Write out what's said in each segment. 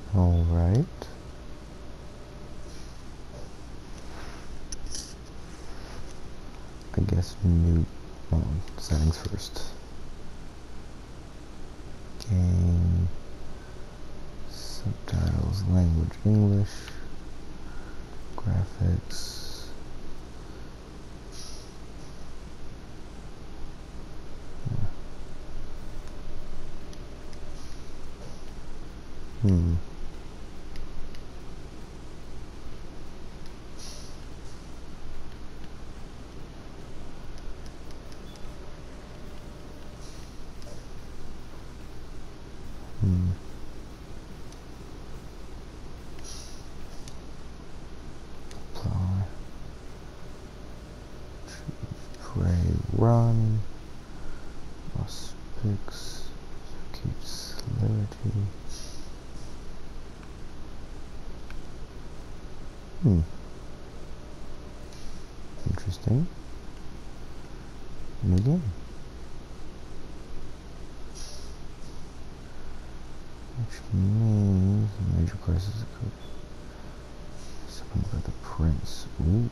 Alright. I guess new settings first. Game, subtitles, language English, graphics. Hmm. Apply. Pray, run. Auspics. Keep celerity. Interesting. New game. Which means major crisis occurred. Summoned by the prince. Ooh.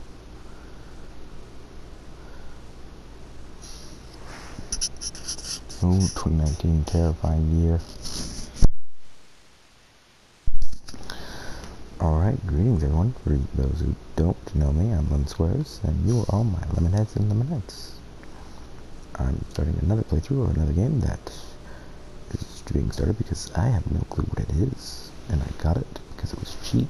Ooh, 2019, terrifying year. Alright, greetings everyone. For those who don't know me, I'm Lemon Squares, and you are all my Lemonheads and Lemonettes. I'm starting another playthrough of another game that is being started because I have no clue what it is, and I got it because it was cheap.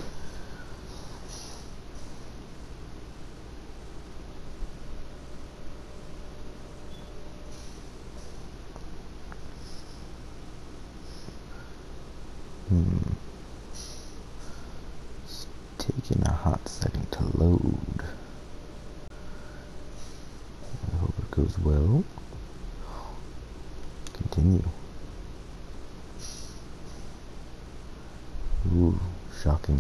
It's taking a hot second to load. I hope it goes well. Continue. Ooh, shocking.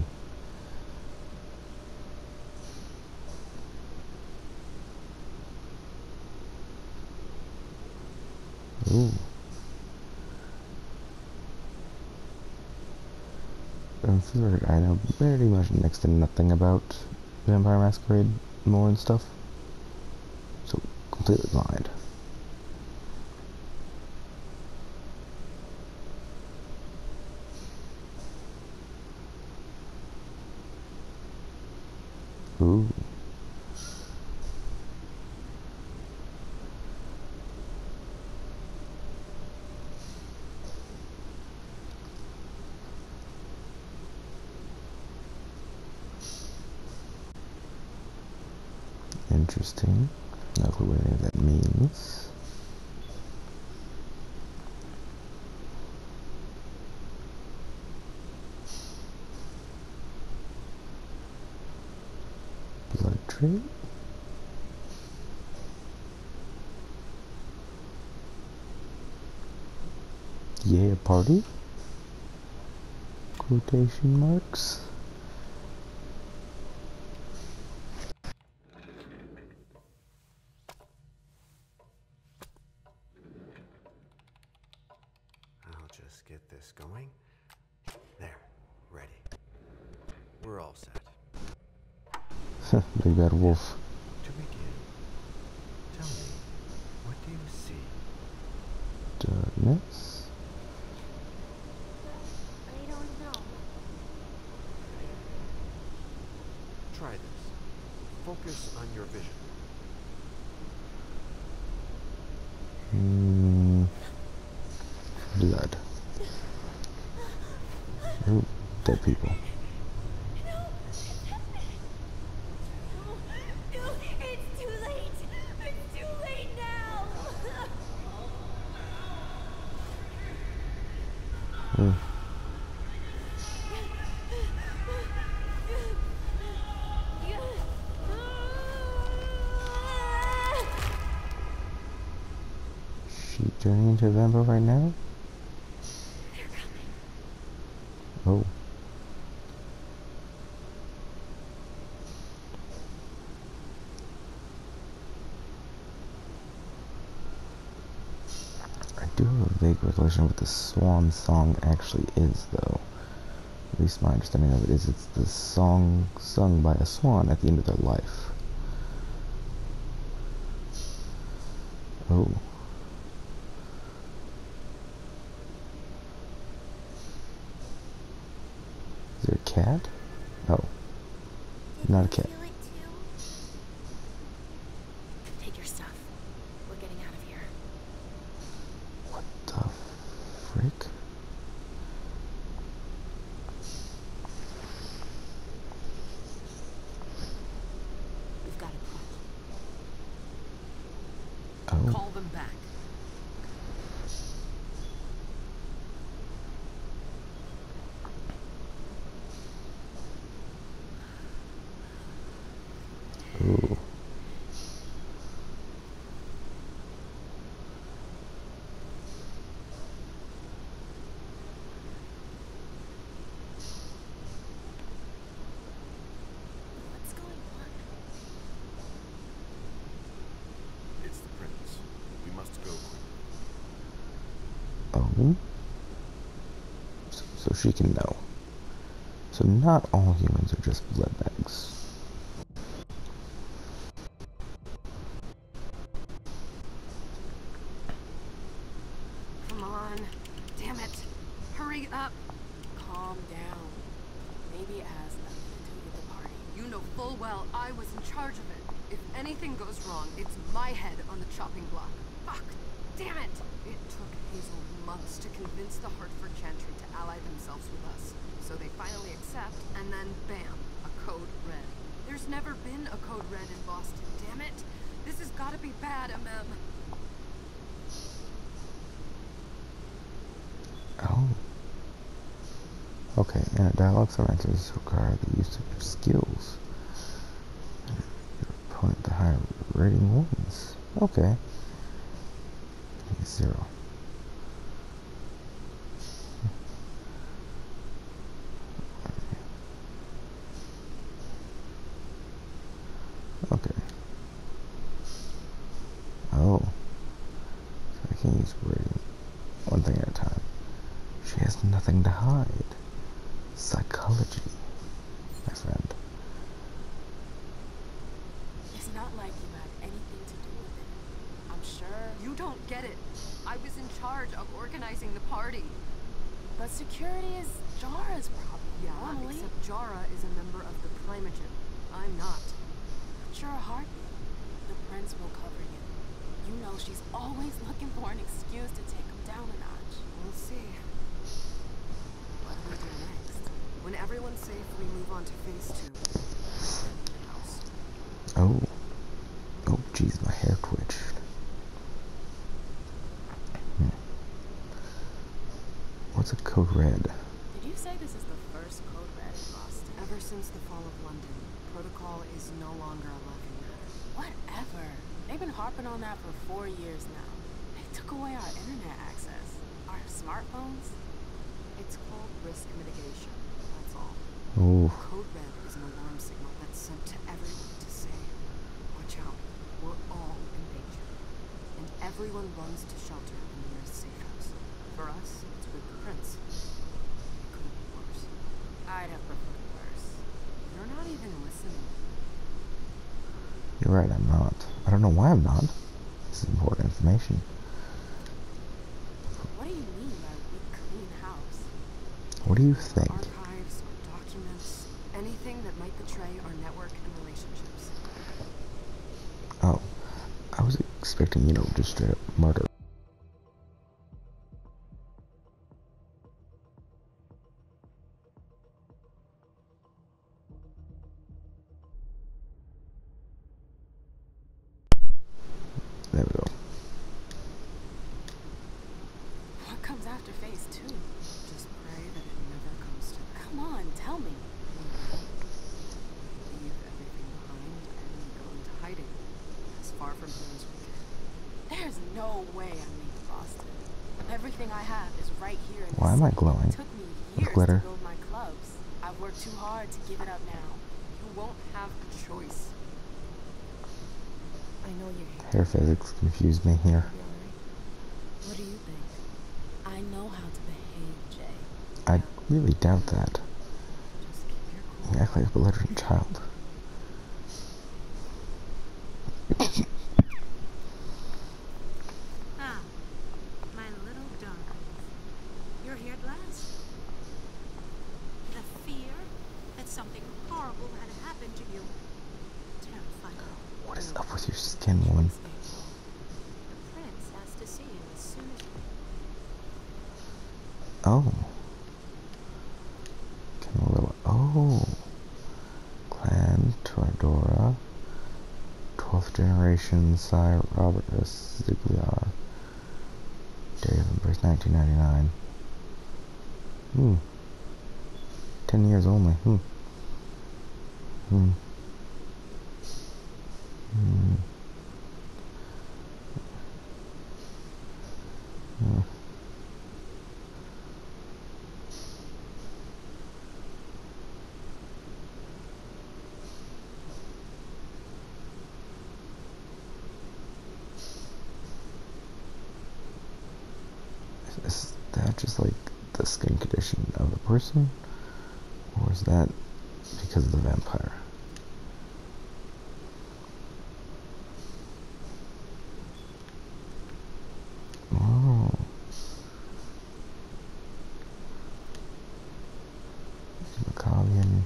Ooh. I know very much next to nothing about Vampire Masquerade lore and stuff. So, completely blind. Ooh. Interesting. No clue what any of that means. Blood trait. Yeah, party? Quotation marks. I'll just get this going. There, ready. We're all set. Big bad wolf. To begin, tell me, what do you see? Darkness. I don't know. Try this. Focus on your vision. Blood. Ooh, dead people. No, it's too late. It's too late now. She turning into a vampire right now? They're coming. Oh. I do have a vague recollection of what the Swansong actually is, though. At least my understanding of it is it's the song sung by a swan at the end of their life. Oh. Is there a cat? Oh. Not a cat. Feel it too? Take your stuff. We're getting out of here. What the frick? We've got a problem. Oh. Call them back. Ooh. What's going on? It's the prince. We must go quickly. Oh. So she can know. So not all humans are just blood bags. Come on. Damn it. Hurry up. Calm down. Maybe it has nothing to do with the party. You know full well I was in charge of it. If anything goes wrong, it's my head on the chopping block. Fuck. Damn it. It took Hazel months to convince the Hartford Chantry to ally themselves with us. So they finally accept, and then bam, a code red. There's never been a code red in Boston, damn it. This has gotta be bad, MM. Oh. Okay, and dialogue sequences require the use of your skills. Your opponent to higher rating wins. Okay. 0. Okay. Oh. So I can use rating one thing at a time. She has nothing to hide. Psychology, my friend. It's not like you had anything to do with it. I'm sure. You don't get it. I was in charge of organizing the party. But security is Jara's problem. Yeah, Normally, except Jara is a member of the Primogen. I'm not. but you're a heartbeat. The prince will cover you. You know she's always looking for an excuse to take him down a notch. We'll see. What do we do next? When everyone's safe, we move on to phase 2. The house. Oh. Oh, jeez, my hair twitched. What's a code red? Did you say this is the first code red in Boston? Ever since the fall of London, protocol is no longer a laughing matter. Whatever. They've been harping on that for 4 years now. They took away our internet access. Our smartphones. It's called risk mitigation, that's all. Oh. Code red is an alarm signal that's sent to everyone to say, watch out, we're all in danger. And everyone runs to shelter in the nearest safe house. For us, it's with the prince. It could be worse. I'd have preferred worse. You're not even listening. You're right, I'm not. I don't know why I'm not. This is important information. What do you mean by we clean house? What do you think? Archives, documents, anything that might betray our network and relationships. Oh. I was expecting, just straight up murder. There we go. What comes after phase 2? Just pray that it never comes to that. Come on, tell me. Leave everything behind and go into hiding. As far from here as we can. There's no way I'm leaving Boston. Everything I have is right here in Why this am I city. glowing? It took me With years glitter? to build my clubs. I've worked too hard to give it up now. You won't have a choice. I know you're here. Hair physics confused me here. You'll be alright. What do you think? I know how to behave, Jay. I really doubt that. You act like a belligerent child. Ah, my little darlings. You're here at last. The fear that something horrible had happened to you terrified me. What is up with your skin, woman? The prince has to see you as soon as you... Oh. Oh. Clan Toradora. 12th generation Sire Robert S. Zigliar. Day of birth 1999. 10 years only. Is that just like the skin condition of the person? Or is that because of the vampire? Oh. Macavian.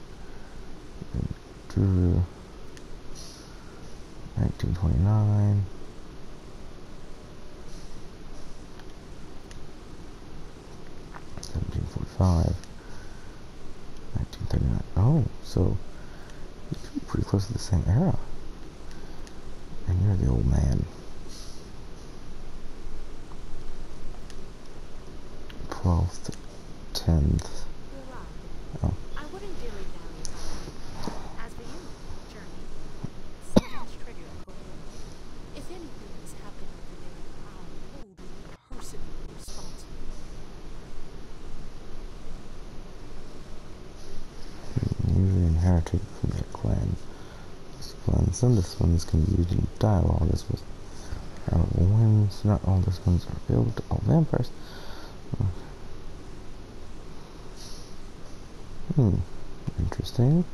Drew. 1929. '45. 1939. Oh, so you could be pretty close to the same era. And you're the old man. 12th, 10th. You're right. Oh. I wouldn't dilly dally about it. As for you, Journey, something's triggered a cold. If anything has happened over there, I'll hold you personally responsible. Usually inherited from their clan. Some disciplines can be used in dialogue as well. Wins, not all disciplines are available to all vampires. Interesting.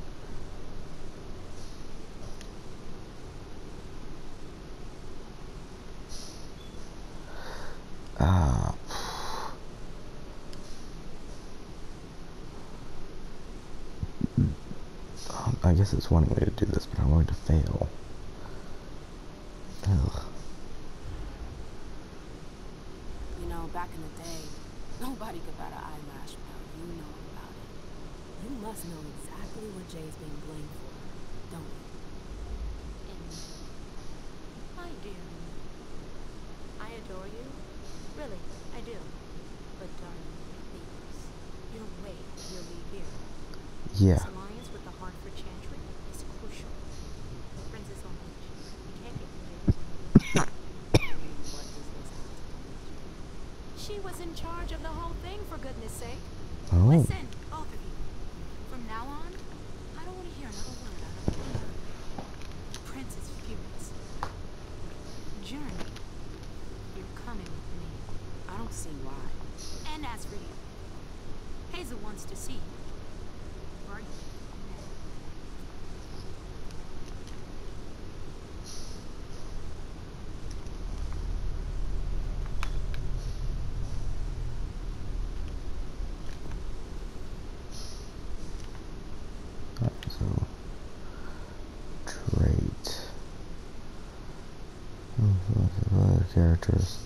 I guess it's one way to do this, but I'm going to fail. Ugh. You know, back in the day, nobody could bat an eyelash without you knowing about it. You must know exactly what Jay's being blamed for, don't you? I do. I adore you. Really, I do. But darling, please, your way will be here. Yeah. This alliance with the Hartford Chantry is crucial. The prince is on leash. You can't get through there. What does this have to do with you? She was in charge of the whole thing, for goodness sake. Oh. Listen, both of you. From now on, I don't want to hear another word out of you. The prince is furious. Journey, you're coming with me. I don't see why. And as for you, Hazel wants to see you. Right? So, trait. Other characters.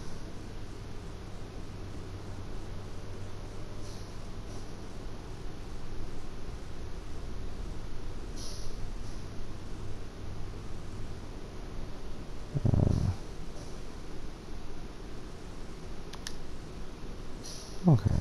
Okay.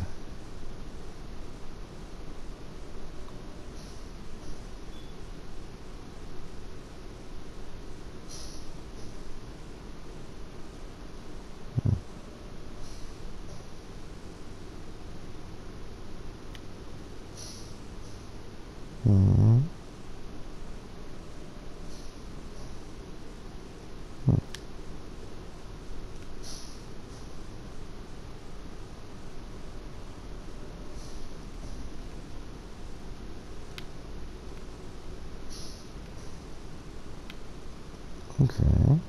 Okay.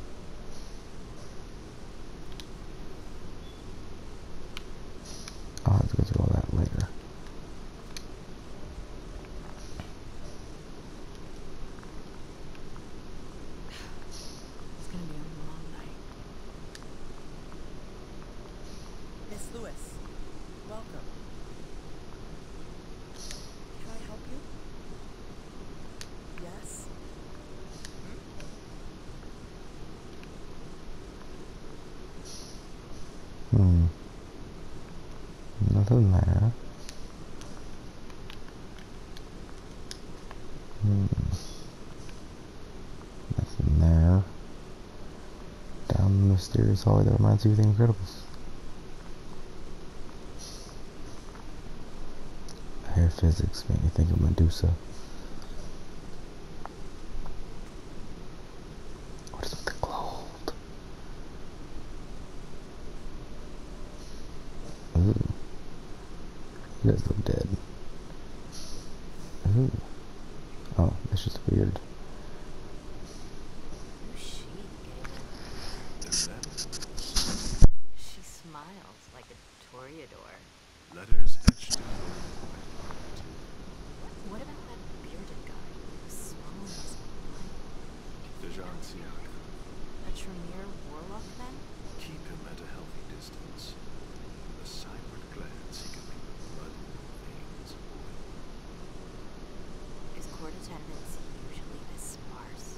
I'll have to go through all that later. It's gonna be a long night. Miss Lewis, welcome. Can I help you? Yes? Nothing there. Nothing there. Down the mysterious hallway that reminds you of The Incredibles. Hair physics made me think of Medusa. What is with the gold? Ooh. You guys look dead. Ooh. Oh, that's just weird. Who's she, Galen? She smiles like a toreador. Letters etched in What about that bearded guy who's swallowing his blood? Dejan Siak. A Tremere warlock, then? Keep him at a healthy distance. A sideward glance, he can make the blood in your veins boil. Is court attendance usually this sparse?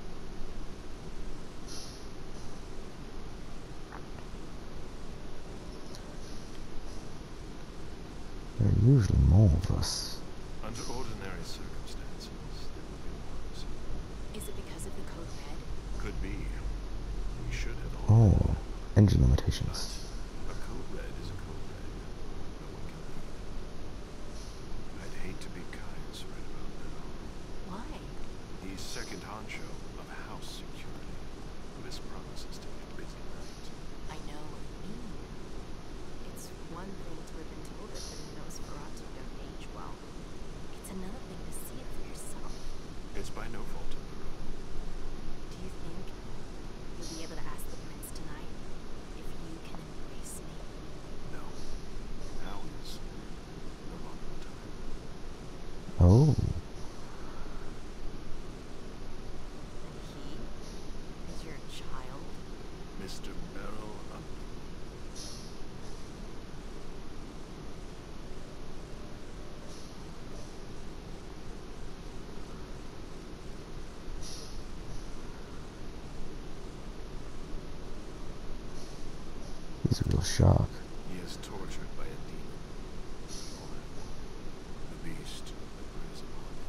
There are usually more of us. Under ordinary circumstances, there would be more. Is it because of the code red? Could be. We should have all. Oh, engine limitations. A code red is a code red. No one can leave. I'd hate to be Kai's right about now. Why? He's second honcho of house security. This promises to be a busy night. I know what you mean. It's one thing to have been told it that Nosferatu don't age well. It's another thing to see it for yourself. It's by no fault of their own. Do you think you'll be able to ask the prince tonight if you can embrace me? No. Now is no longer the time. Oh, That he is your child? Mr. Beryl he's a real shock. He is tortured by a demon. The beast that preys upon him.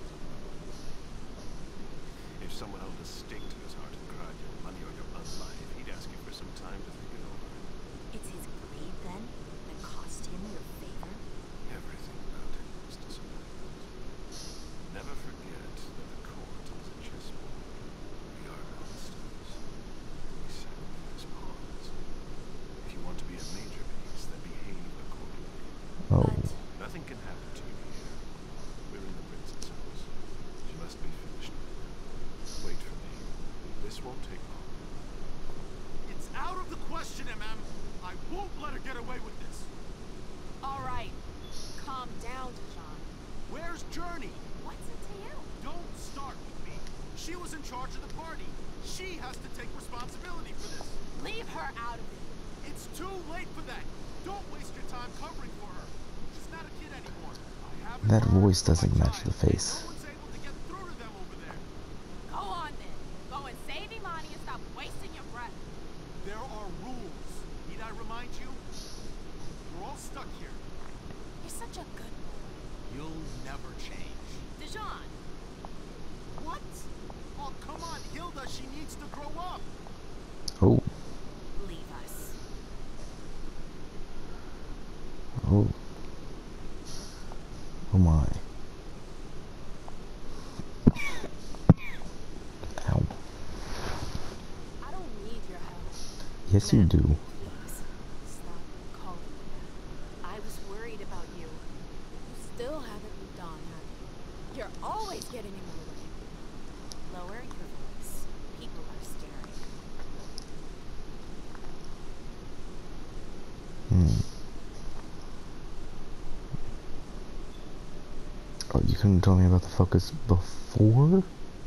If someone held a stake to his heart and cried your money or your unlife, he'd ask you for some time to think it over. It's his greed, then, that cost him your favor? Everything about him is disappointment. Never forget that the court is a chessboard. We are monsters. We sacrifice pawns. If you want to be a major piece, then behave accordingly. Oh, Nothing can happen to you here. We're in the princess house. She must be finished now. Wait for me. This won't take long. It's out of the question, MM. I won't let her get away with this. All right. Calm down, Dejan. Where's Journey? What's it to you? Don't start with me. She was in charge of the party. She has to take responsibility for this. Leave her out of it. It's too late for that. Don't waste your time covering for her. She's not a kid anymore. I haven't that heard voice from my doesn't match child. the face. No one's able to get through to them over there. Go on then. Go and save Imani and stop wasting your breath. There are rules. Need I remind you? We're all stuck here. You're such a good boy. You'll never change. Dejan. What? Oh, come on, Hilda. She needs to grow up. Oh, Leave us. oh, oh my. Ow. I don't need your help. Yes, you do. Please, stop calling me that. I was worried about you. You still haven't moved on, have you? You're always getting in my way. Lower your voice. staring. Oh, you couldn't tell me about the focus before?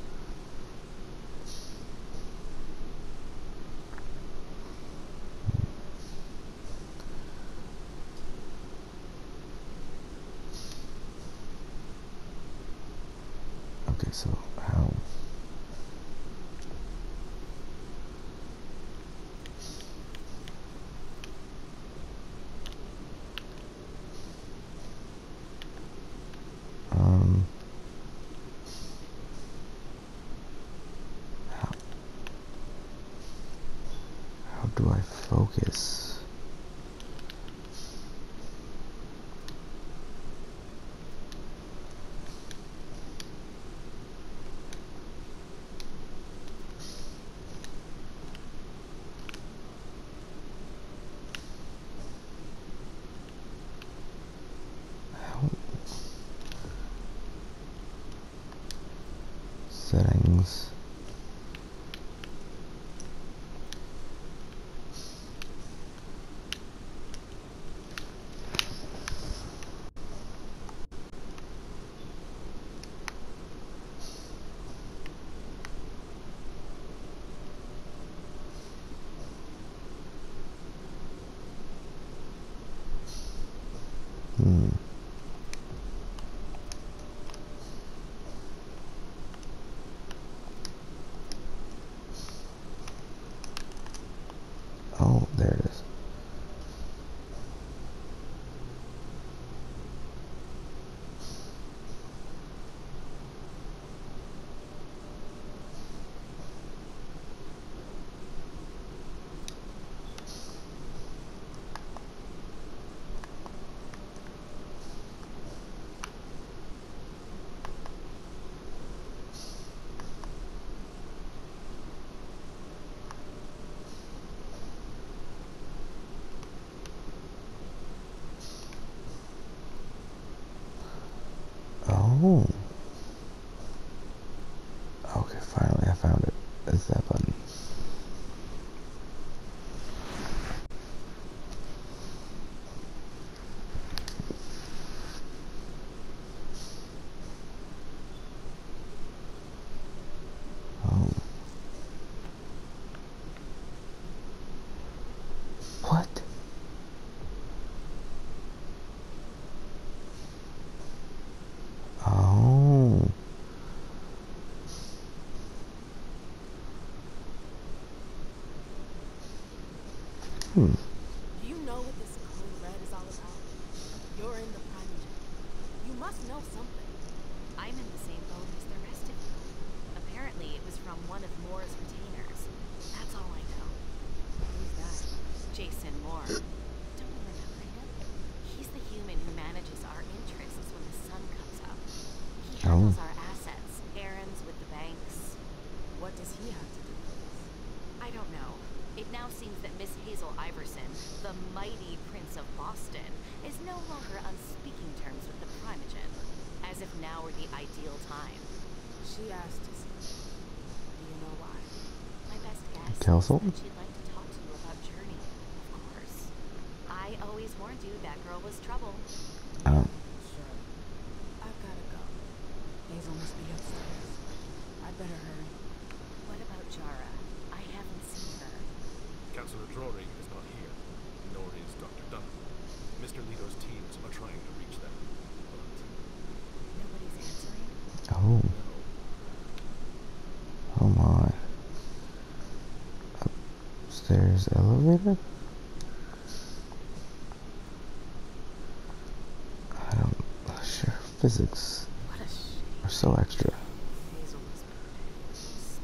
Okay, so how? How, how do I focus? How? Settings. Oh, there it is. Oh. Okay, finally I found it. It's that button. Oh. What? Oh. Hmm. Do you know what this code red is all about? You're in the Primogen. You must know something. I'm in the same boat as the rest of you. Apparently, it was from one of Moore's retainers. That's all I know. Who's that? Jason Moore. Don't you remember him? He's the human who manages our interests when the sun comes up. He handles our assets, errands with the banks. What does he have to do with this? I don't know. It now seems that Miss Hazel Iverson, the mighty Prince of Boston, is no longer on speaking terms with the Primogen, as if now were the ideal time. She asked us. Do you know why? My best guess Council? is that she'd like to talk to you about Journey, of course. I always warned you that girl was trouble. Sure. I've gotta go. Hazel must be upstairs. I'd better hurry. What about Jara? I haven't seen her. Councillor Droring is not here, nor is Dr. Dunn. Mr. Leto's teams are trying to reach them, but Nobody's answering? Oh. no. Oh my. Upstairs elevator? I don't. Sure, physics What a shame. are so extra. Hazel was pissed.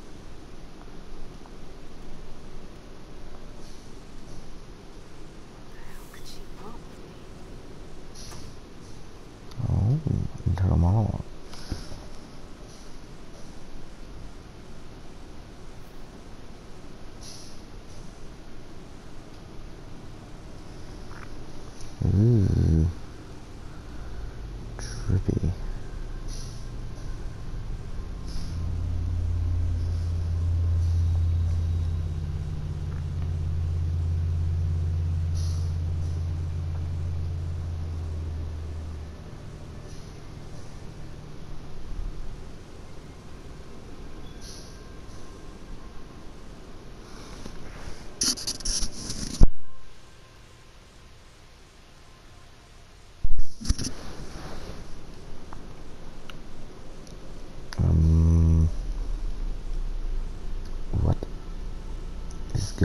What the hell could she want with me? Oh, internal monologue. Ooh. Trippy.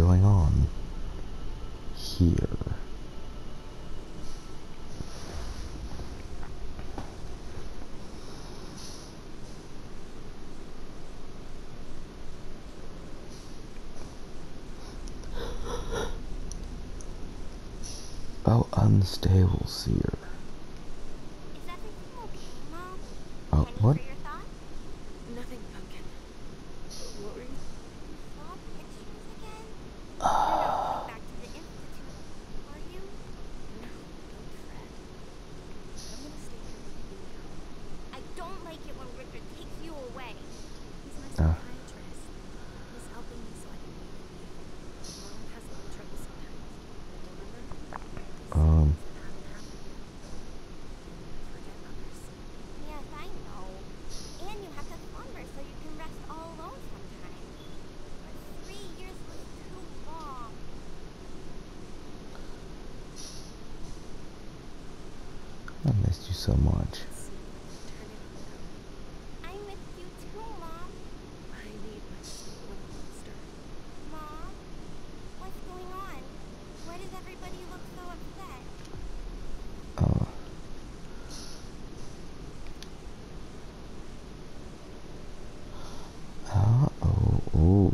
going on here? Oh, unstable seer. Is everything okay, Mom? Oh, Penny what? for your thoughts? Nothing, Pumpkin. What were you? Saw pictures again? You're not going back to the institute, are you? No, don't fret. I'm gonna stay here with you now. I don't like it when Richard takes you away. He's my Ah. psychiatrist. He's helping me so I can make it leave. Mom has a little trouble sometimes. Remember? Um. Things that haven't happened yet. And forget others. Yes, I know. And you have to slumber so you can rest all alone sometimes. But 3 years was too long. I missed you so much. Let's see if I can turn it around. I missed you too, Mom. I need my sweet little monster. Mom? What's going on? Why does everybody look so upset? Uh. Oh, oh.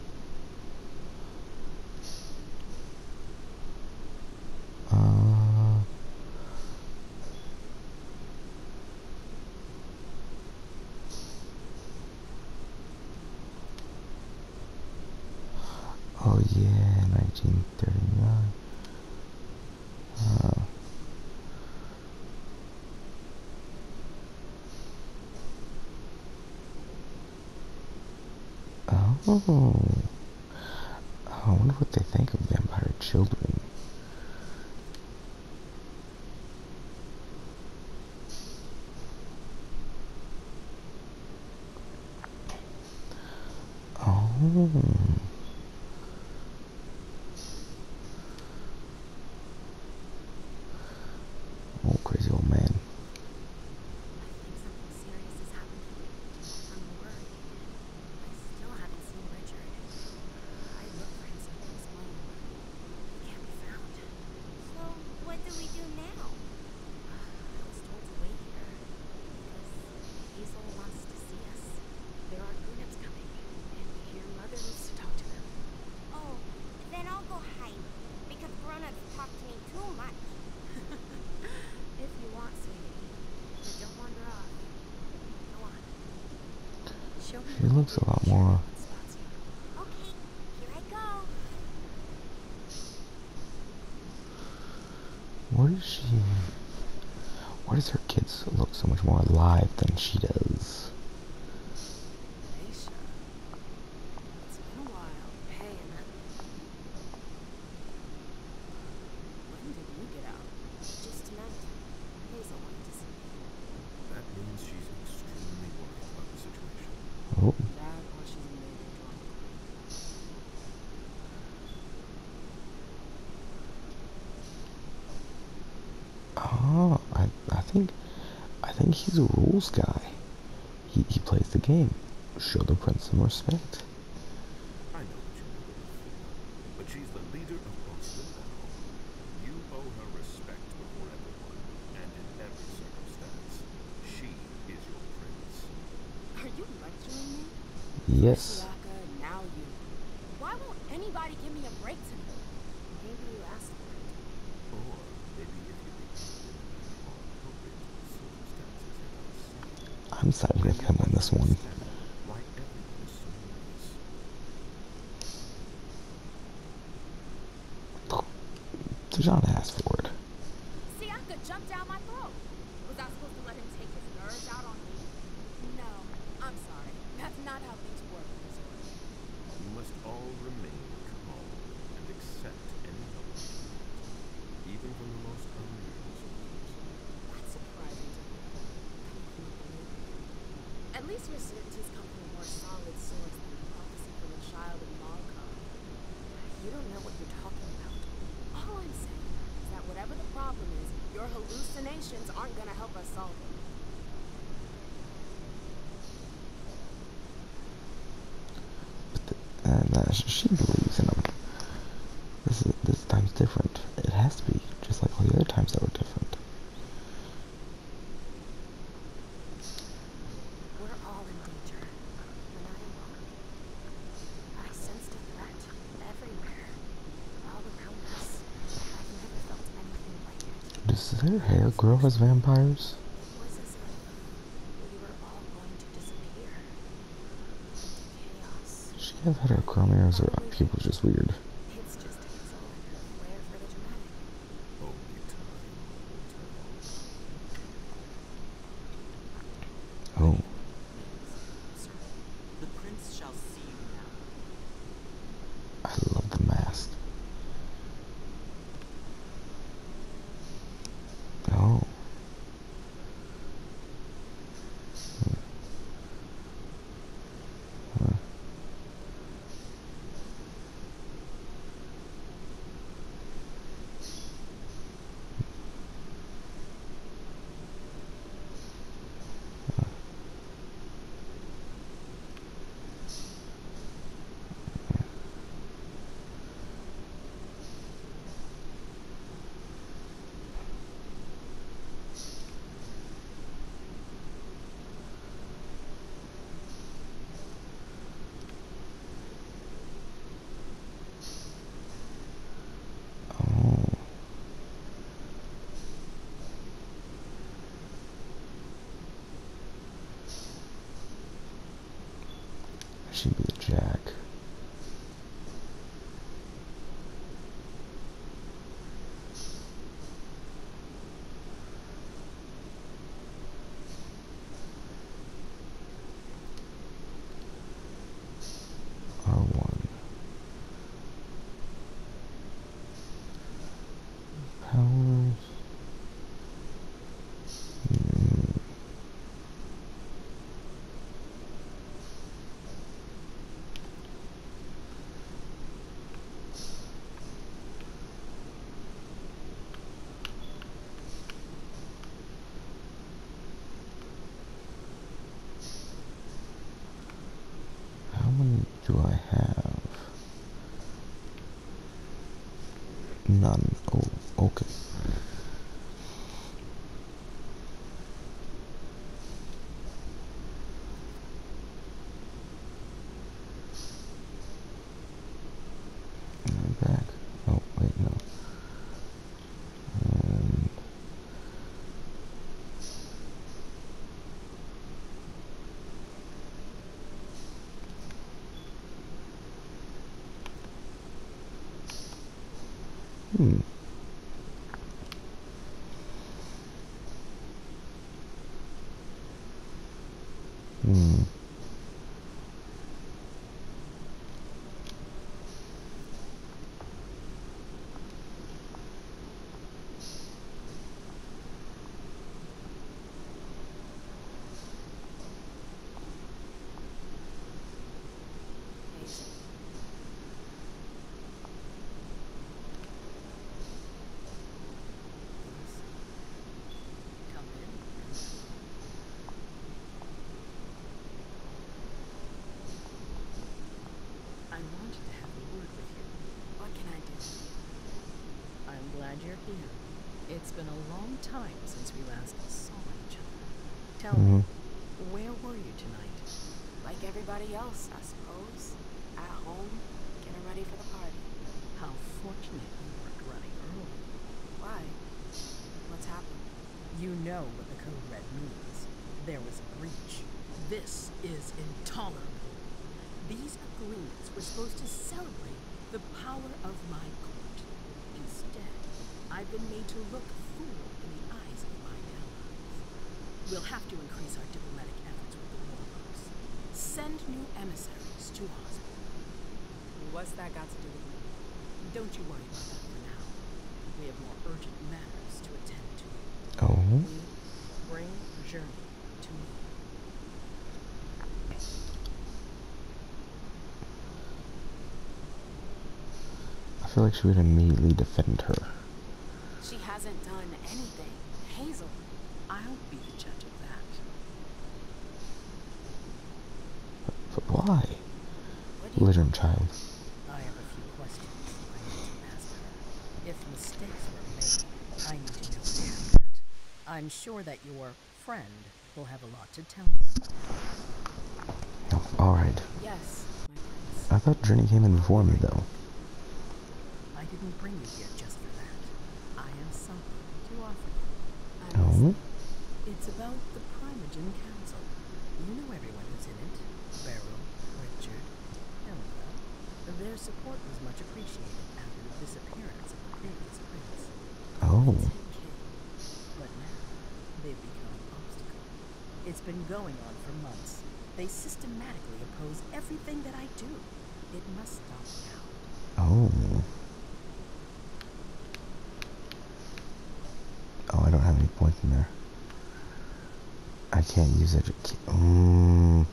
Oh yeah, 1939. Oh. I wonder what they think of vampire children. Oh. Oh, crazy old man. I think something serious has happened to me. I'm worried. I still haven't seen Richard. I looked for him someplace alone, but he can't be found. So, what do we do now? I was told to wait here because Hazel wants to see us. There are grown-ups coming, and your mother needs to talk to them. Oh, then I'll go hide. Because grown-ups talk to me too much. If you want, sweetie. But don't wander off. Go on. Show me She looks a lot more. what spots you. Okay, here I go. What is she? Why does her kids look so much more alive than she does? Aisha. It's been a while. Hey, Emma. When did you get out? Just tonight. Hazel wanted to see me. That means she's extremely worried about the situation. Oh, That or she's in major drama. oh, I think he's a rules guy. He plays the game. Show the prince some respect. I know what you mean, but she's the leader of Boston now. You owe her respect before everyone, and in every circumstance. She is your prince. Are you lecturing me? Yes. Shaka, now you. Why won't anybody give me a break tonight? Maybe you asked for it. Or maybe if you became more appropriate circumstances and unseen. I'm siding with him on this one. Why everyone is so nervous. John asked for it. See, I could jump down my throat. Was I supposed to let him take his nerves out on me? No, I'm sorry. That's not how things work in this world. You must all remain calm and accept any help you can get, even from the most unreasonable sources. That's surprising to me. Coming from a believer. At least your certainties come from a more solid source than a prophecy from a child of Malcolm. You don't know what you're talking about. All I'm saying is that whatever the problem is, your hallucinations aren't gonna help us solve it. And she believes in him. times that were different. We're all in danger. We're not alone. I sensed a threat everywhere, all around us. I've never felt anything like it. Does their hair grow as vampires? It was as if we were all going to disappear into chaos. Does she have had her chrome ears or are people just weird? It's just Hazel and her flair for the dramatic. Only time will tell. Oh, Sir, the prince shall see you now. I love the mask. Oh. Huh. Oh. She'd be a jack. R1. Powers. How many do I have? None. Oh, okay. I'm back. Oh, wait, no. And hmm. Hmm. Hazel. Come in. I wanted to have a word with you. What can I do? I'm glad you're here. It's been a long time since we last saw each other. Tell me, where were you tonight? Like everybody else, I suppose. At home, getting ready for the party. How fortunate you weren't running early. Why? What's happened? You know what the code red means. There was a breach. This is intolerable. These agreements were supposed to celebrate the power of my court. Instead, I've been made to look a fool in the eyes of my allies. We'll have to increase our diplomatic efforts with the warlords. Send new emissaries to Osborne. What's that got to do with me? Don't you worry about that for now. We have more urgent matters to attend to. Oh. Bring Journey to me. I feel like she would immediately defend her. She hasn't done anything. Hazel. I'll be the judge of that. But why? What do you Belligerent child. I have a few questions I need to ask her. If mistakes were made, I need to know I'm sure that your friend will have a lot to tell me. Oh, alright. Yes, my prince. I thought Journey came in before me, though. I didn't bring you here just for that. I have something to offer you. I'm Oh? listening. It's about the Primogen Council. You know everyone who's in it. Beryl, Richard, Hilda. Their support was much appreciated after the disappearance of the previous prince. Oh. But now, they've become an obstacle. It's been going on for months. They systematically oppose everything that I do. It must stop now. Oh. Oh, I don't have any points in there. I can't use education.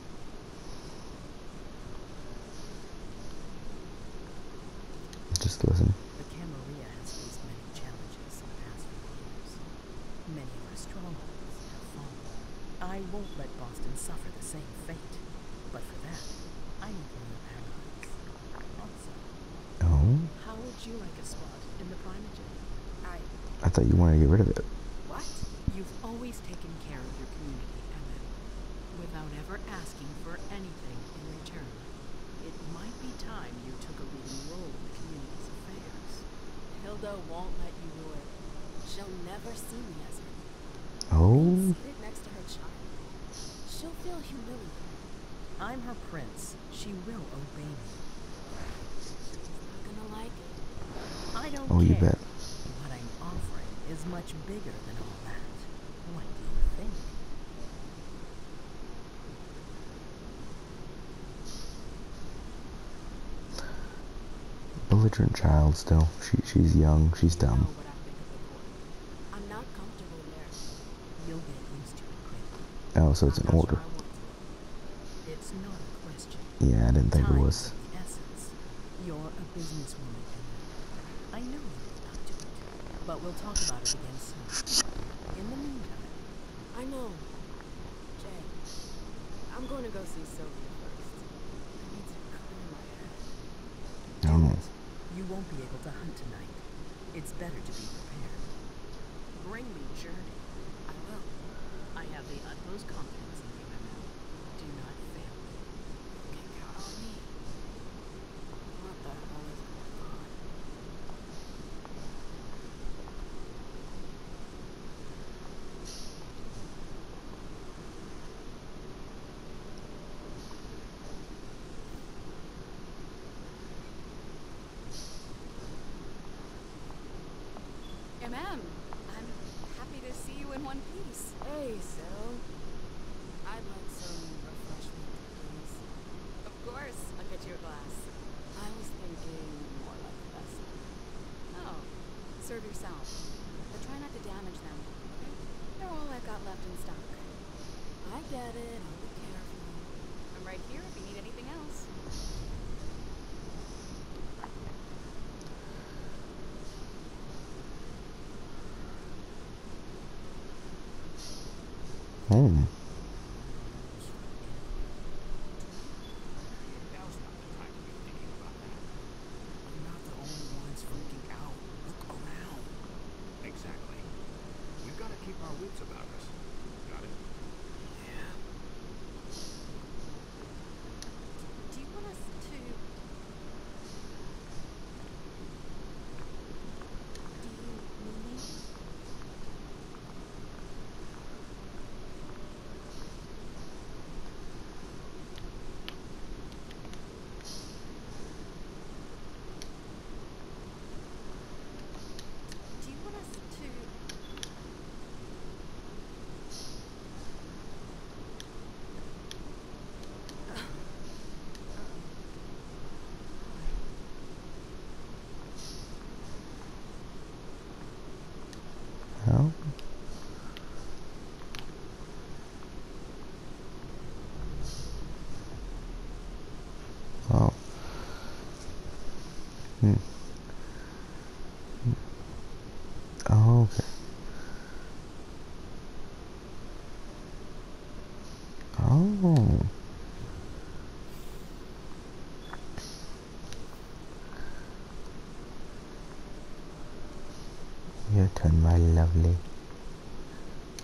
Just listen. The Camarilla has faced many challenges in the past few years. Many of our strongholds have fallen. I won't let Boston suffer the same fate. But for that, I need more allies. Also, Oh? how would you like a spot in the Primogen? I thought you wanted to get rid of it. What? You've always taken care of your community, Emma, without ever asking for anything in return. It might be time you took a leading role in the community's affairs. Hilda won't let you do it. She'll never see me as her. Oh? Seated next to her child. She'll feel humiliated. I'm her prince. She will obey me. She's not gonna like it. I don't Oh, care. you bet. What I'm offering is much bigger than all that. What do you think? Belligerent child still. She's young. She's You know dumb. what I think of the court. I'm not comfortable there. You'll get used to it quickly. Oh, so it's I'm an not order. sure I want to. It's not a question. Yeah, I didn't think it Time was. is the essence. You're a businesswoman, Emma. I know you will not do it, but we'll talk about it again soon. In the meantime, I know. Jay, I'm going to go see Sylvia first. I need to clear my head. Oh. you won't be able to hunt tonight. It's better to be prepared. Bring me Journey. I will. I have the utmost confidence in you, Emma. Do not fail me. You can count on me. What the hell is going on? MM, I'm happy to see you in one piece. Hey, Sil. I'd like some refreshment, please. Of course, I'll get you a glass. I was thinking more like a vessel. Oh, serve yourself. But try not to damage them, okay? They're all I've got left in stock. I get it. I'll be careful. I'm right here if you need anything else. Hmm. Now's not the time to be thinking about that. We're not the only ones freaking out. Look around. Exactly. We've got to keep our wits about us. Got it? Yeah. Do you want us to... Do you need me? Do you want us to... Oh. Oh. Hmm. Oh, okay. Oh. Your turn, my lovely.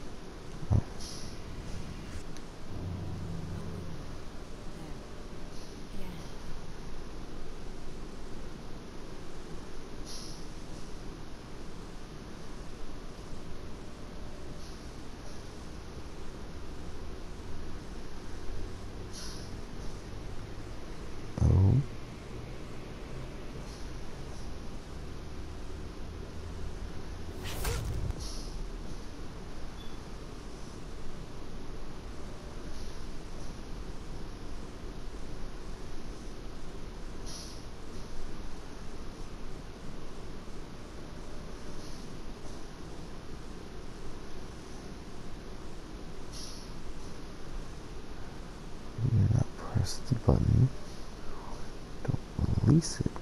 press the button. Don't release it.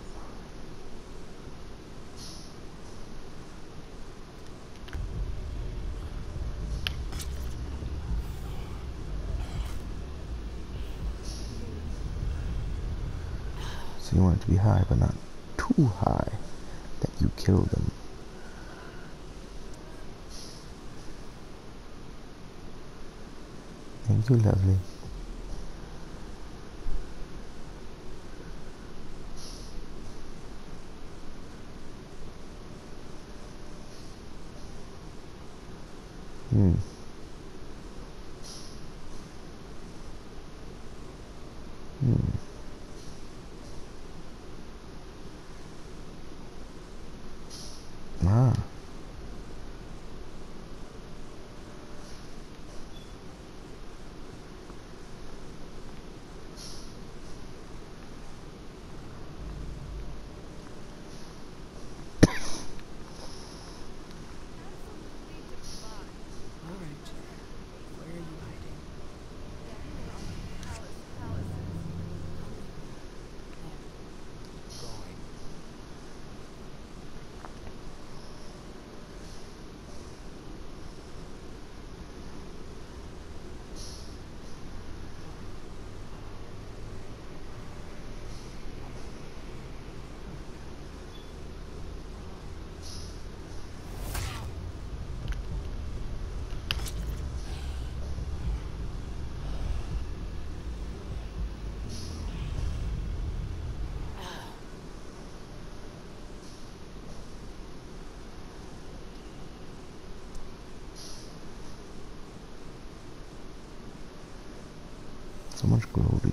So you want it to be high, but not too high that you kill them. Thank you, lovely. Hmm. Ah. All right. Where are you hiding? Going. So much glory.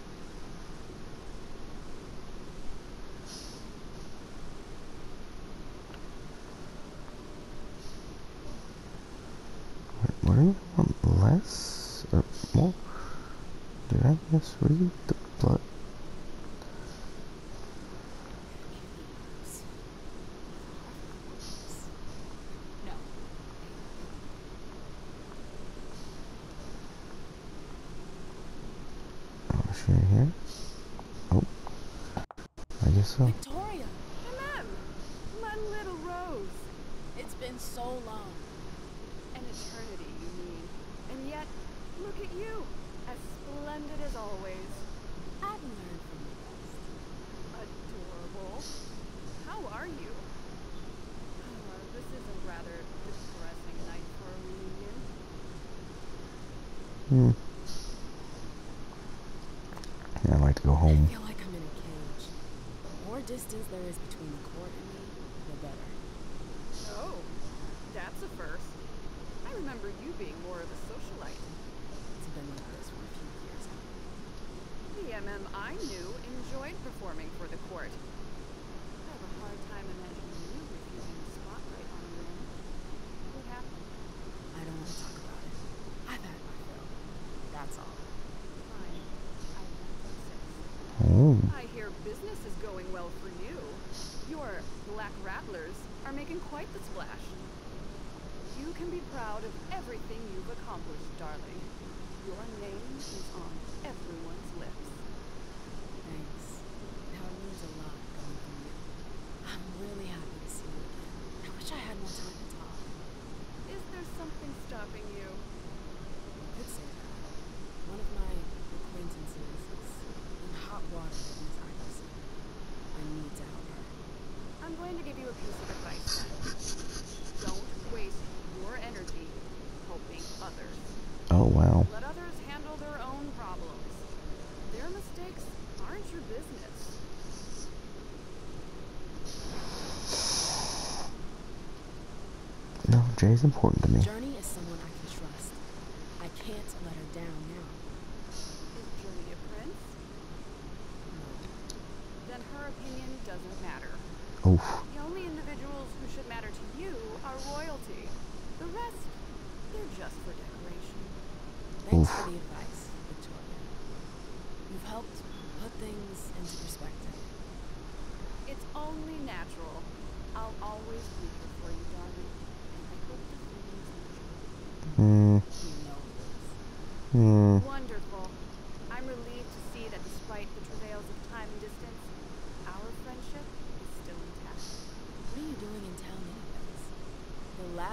What do you want? Less or more? Did I misread the blood? No. Oh, is she in here? Oh, I guess so. Victoria! Hello! My little Rose! It's been so long. An eternity, you mean. And yet, look at you. As splendid as always. I've learned from the best. Adorable. How are you? This is a rather depressing night for a reunion. Hmm. Yeah, I'd like to go I home. feel like I'm in a cage. The more distance there is between the court and me, the better. Oh, that's a first. I remember you being more of a socialite. It's been like this for a few years now. The MM I knew enjoyed performing for the court. I have a hard time imagining you refusing the spotlight on a room. What happened? I don't want to talk about it. I've had my fill. That's all. Fine. I won't insist. Oh. I hear business is going well for you. Your Black Rattlers are making quite the splash. You can be proud of everything you've accomplished, darling. Your name is on everyone's lips. Thanks. Now it means a lot coming from you. I'm really happy to see you again. I wish I had more time to talk. Is there something stopping you? I could say that. One of my acquaintances is in hot water with Miss Iverson. I need to help her. I'm going to give you a piece of advice then. Don't waste your energy helping others. Oh, wow. Let others handle their own problems. Their mistakes aren't your business. No, Jay's important to me. Journey is someone I can trust. I can't let her down now. Is Journey a prince? No. Then her opinion doesn't matter. Oof. The only individuals who should matter to you are royalty. The rest, they're just for decoration. Thanks Oof. for the advice, Victoria. You've helped put things into perspective. It's only natural. I'll always be here for you, darling. And I hope the feelings mutual. Hmm. You know this. Hmm. Wonderful. I'm relieved to see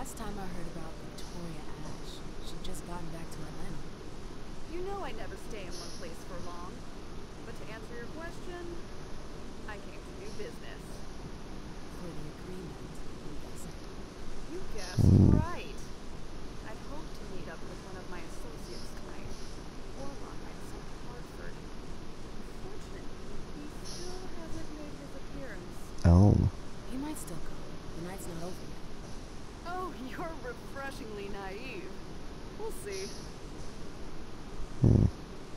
Last time I heard about Victoria Ash, she'd just gotten back to Atlanta. You know I never stay in one place for long. But to answer your question, I came to do business. For the agreement, I'm guessing. You guessed right. I'd hoped to meet up with one of my associates tonight. Warlock I'd sent to Hartford. Unfortunately, he still hasn't made his appearance. Oh. He might still come. The night's not over yet. Oh, you're refreshingly naive. We'll see. Hmm.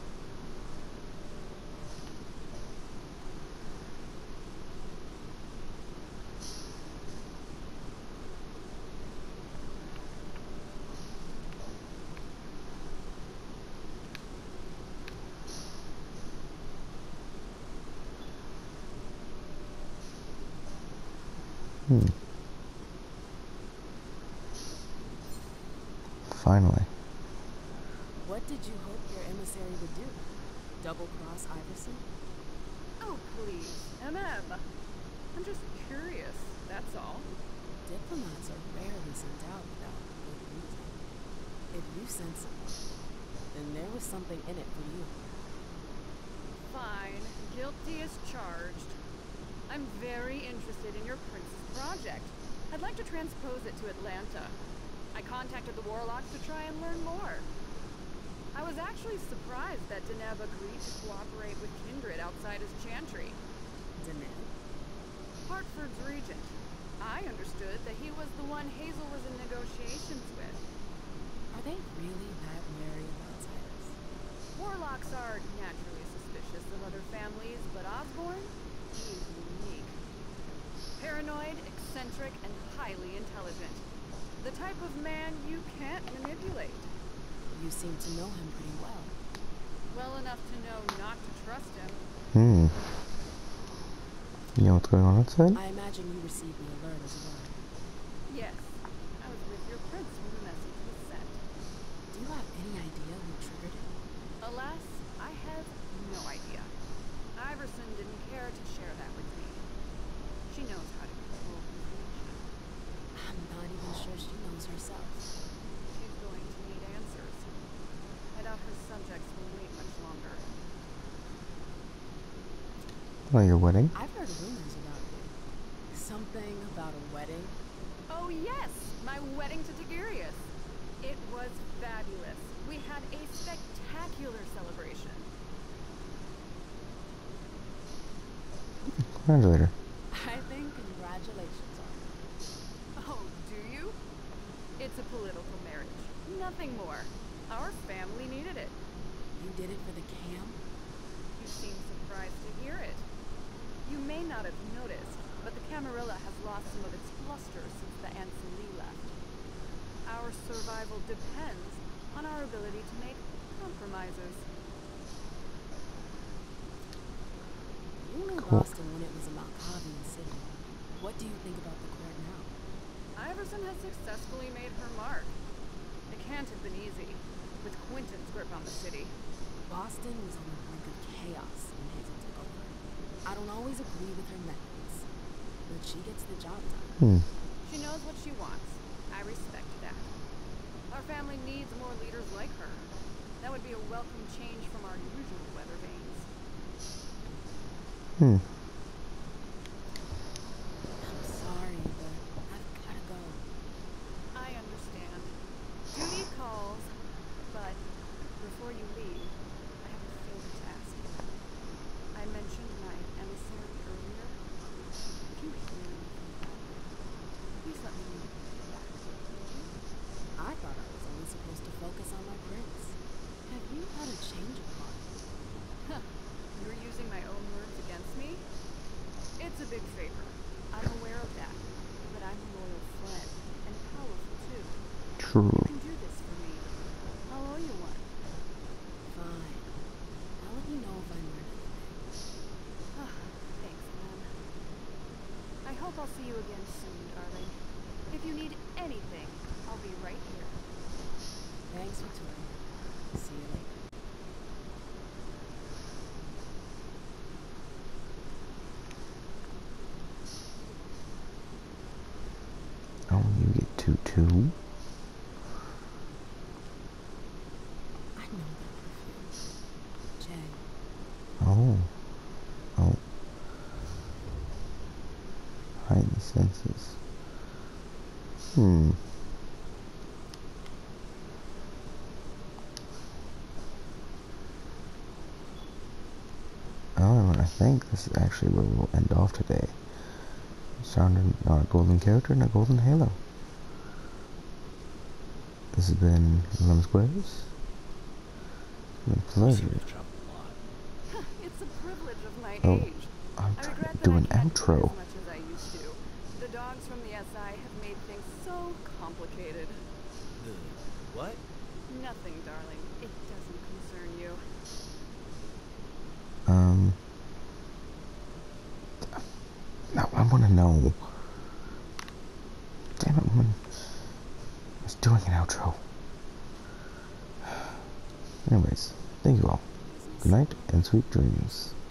Hmm. Finally. What did you hope your emissary would do? Double-cross Iverson? Oh, please, MM. I'm just curious, that's all. Diplomats are rarely sent out without good reason. If you sent someone, then there was something in it for you. Fine, guilty as charged. I'm very interested in your prince's project. I'd like to transpose it to Atlanta. I contacted the Warlocks to try and learn more. I was actually surprised that Deneb agreed to cooperate with Kindred outside his chantry. Deneb? Hartford's regent. I understood that he was the one Hazel was in negotiations with. Are they really that wary of outsiders? Warlocks are naturally suspicious of other families, but Osborne? He's unique. Paranoid, eccentric, and highly intelligent. The type of man you can't manipulate. You seem to know him pretty well. Well enough to know not to trust him. Hmm. You know what's going on outside? I imagine you received the alert as well. Yes, I was with your prince when the message was sent. Do you have any idea who triggered it? Alas, I have no idea. Iverson didn't care to share that with me. She knows how to control information. I'm not even sure she knows herself. She's going to need answers. I doubt her subjects will wait much longer. Oh, your wedding? I've heard rumors about you. Something about a wedding? Oh yes, my wedding to Tigurius. It was fabulous. We had a spectacular celebration. Congratulator. I think congratulations are. Oh, do you? It's a political marriage. Nothing more. Our family needed it. You did it for the cam? You seem surprised to hear it. You may not have noticed, but the Camarilla has lost some of its luster since the Ancili left. Our survival depends on our ability to make compromises. You knew Cool. Boston when it was a Malkavian city. What do you think about the court now? Iverson has successfully made her mark. It can't have been easy, with Quentin's grip on the city. Boston was on the brink of chaos when Hazel took over. I don't always agree with her methods, but she gets the job done. Hmm. She knows what she wants. I respect that. Our family needs more leaders like her. That would be a welcome change from our usual weather vanes. Hmm. I'm sorry, but I've gotta go. I understand. Duty calls, but before you leave, I have a favor to ask you. I mentioned my emissary earlier. If you hear anything about her, please let me know. I thought I was only supposed to focus on my prince. Have you had a change of heart? Huh. You're using my own words against me? It's a big favor. I'm aware of that. But I'm a loyal friend, and powerful too. True. You can do this for me. I'll owe you one. Fine. I'll let you know if I learn anything. Thanks, man. I hope I'll see you again soon, darling. If you need anything, I'll be right here. Thanks, Victoria. See you later. Oh, you get to too. I know that perfume. Jay. Oh. Oh. Hide the senses. I think this is actually where we'll end off today. Found a golden character and a golden halo. This has been Lemon Squares. It's been a pleasure. It's a privilege of my Oh, age. I'm I trying regret to that do I an can't do outro. as much as I used to. The dogs from the SI have made things so complicated. The what? Nothing, darling. It doesn't concern you. Now I want to know. Damn it, woman. I was doing an outro. Anyways, thank you all. Good night and sweet dreams.